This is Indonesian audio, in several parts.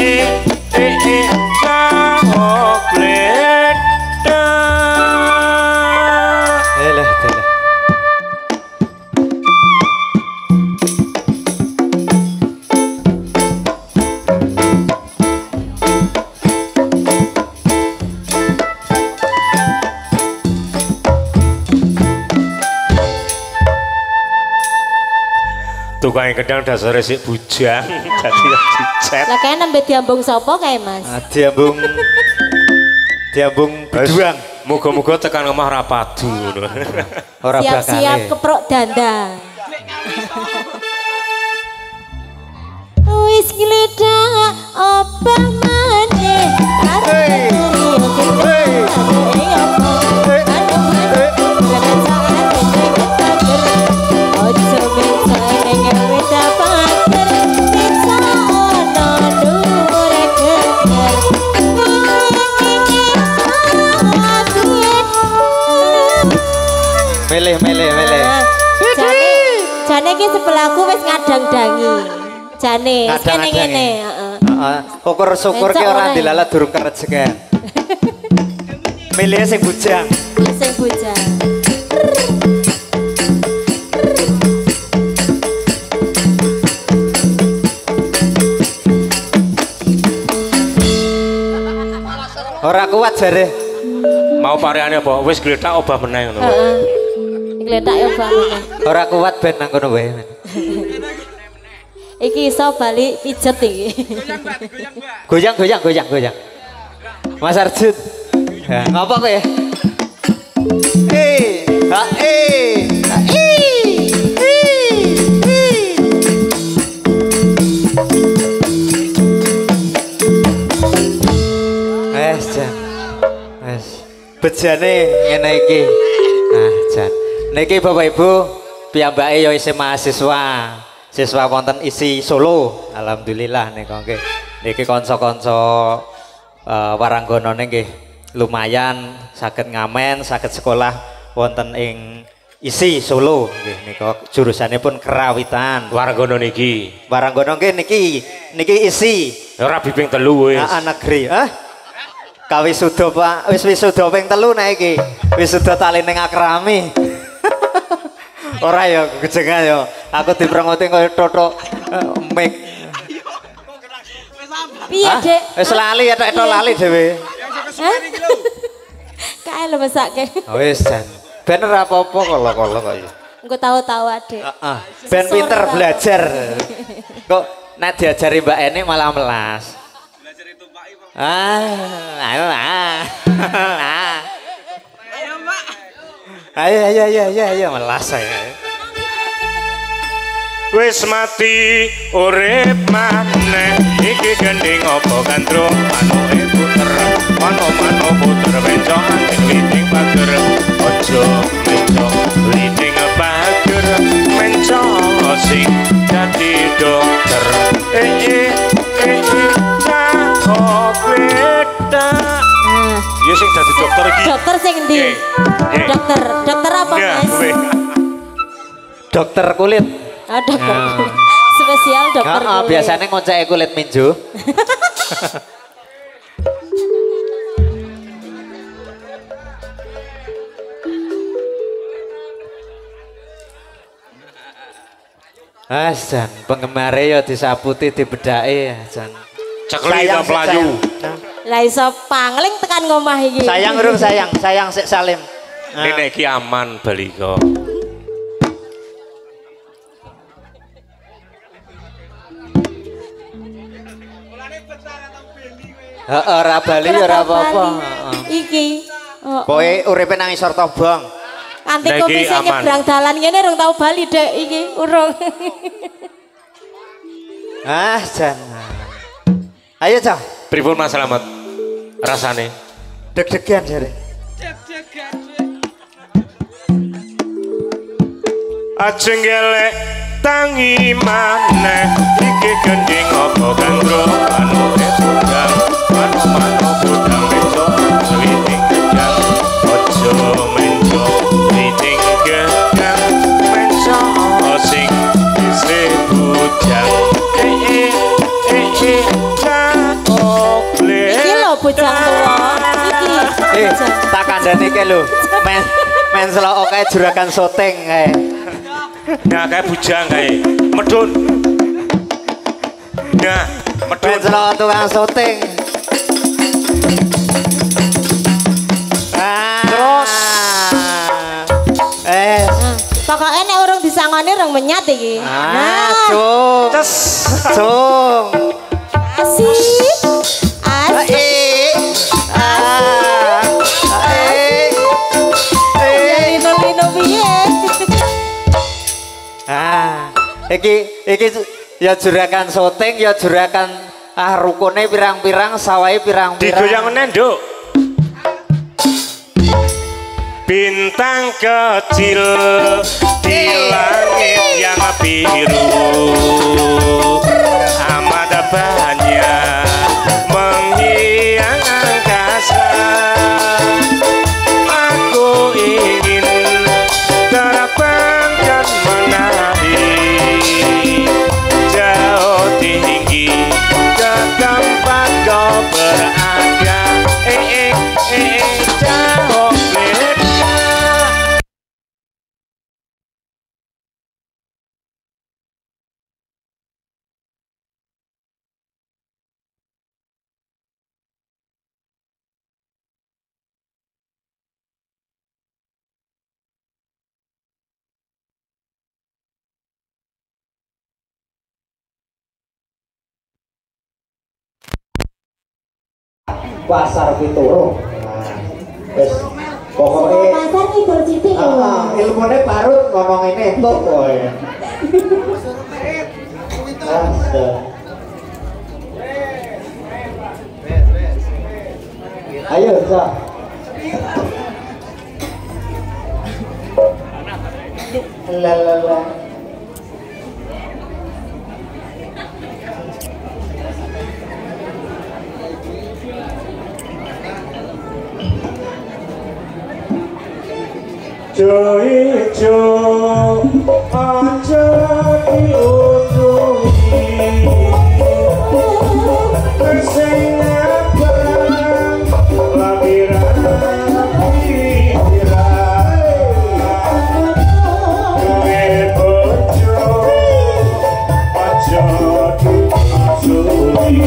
Tukang gedang dasar resik bujang, jadi dicet. Lah kae nembe diambung sapa kae Mas? Diambung beduang. Muga-muga tekan omah ra padu ngono. Ora bakal. Siap-siap keprok dandang. Wis gledak obah maneh Milih. Jane iki sebelahku wis ngadang-dangi. Jane kene ngene, heeh. Syukur ki ora dilalah durung kerejekan. Milih sing bujang. Sing bujang. Ora kuat jare. Mau pareane apa? Wis gletak obah meneh ngono. Heeh. Gletak ya obah meneh. Ora kuat ben nang kono wae. Iki iso bali pijet iki. Goyang. Mas Arjun. Ya, ngapa kowe? Bejane ngene iki. Nah, Jan. Niki Bapak Ibu piyambake ya isih mahasiswa. Siswa wonten isi Solo. Alhamdulillah nika nggih. Niki kanca-kanca waranggonane nggih lumayan saged ngamen, saged sekolah wonten ing isi Solo nggih nika jurusanipun kerawitan. Waranggono niki. Waranggono nggih niki isi. Ora bibing telu wis. Negeri. Kawisuda Pak, wis wisuda ping 3 nek iki. Wisuda tali ning akrami. Ora ya gejengan ya. Aku diprengoti koyo totok mic. Piye, Dik? Wis lali etok-etok lali dhewe. Kae lho mesake. Wis jan. Ben ora apa-apa kala-kala kok ya. Engko tahu-tahu Adik. Heeh. Ben pinter belajar. Kok nek diajari Mbak Eni malah melas. Ayo Mbak. Ayo melas saya. Wis mati urip maneh iki gending apa kandro manuke puter mano puter bencong liting pager ojo bencong liting pager bencong sing dadi dokter ya sing dadi dokter iki. Dokter sing endi? Dokter apa, Mas? Dokter kulit. Dokter. Spesial dokter kulit. Biasanya ngoncake kulit minju. Jan, penggemare ya disaputi dibedaki Jan. Cekli ta Melayu. Lah iso pangling tekan ngomah iki. Sayang urung sayang sik Salim. Nek iki aman balika. Ora bali ya ora apa-apa. Iki. Kowe uripe nang isor Tobong. Kanthi kopi sing nyebrang dalan ngene urung tau bali Dek iki, urung. Jan. Ayo, Cah. Pripun Mas Slamet? Rasane deg-degan jare. Ajeng gelek tangi maneh iki gending apa kanggo manuke budang mano budang menco liting gedang ojo menco liting gedang menco sing isih bujang bujang tua. Iki. Tak kandhane ke lho. Men selok kae juragan syuting kae. Nah, kayak bujang kayak medun. Nah, medun. Men selok tukang syuting. Terus pokoknya nek urung disangoni urung menyat iki. Cung. Cung. Asik. Asik. Lino piye? Iki ya juragan syuting ya juragan rukune pirang-pirang sawahe pirang-pirang. digoyang nenduk. Bintang kecil di langit yang biru amat banyak menghiang angkasa. Aku ingin terbang dan menari jauh tinggi ke tempat kau berada. Jauh beda. Pasar Pituro. Wis pokoke Pasar Kidul Siti ya. ilmune parut ngomong ini entuk kowe. Ayo, Sa. La. Ijo aja diuntungi sing abang labiran pikiran kowe bojo aja diuntungi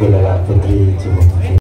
Kula lan putri Jawa.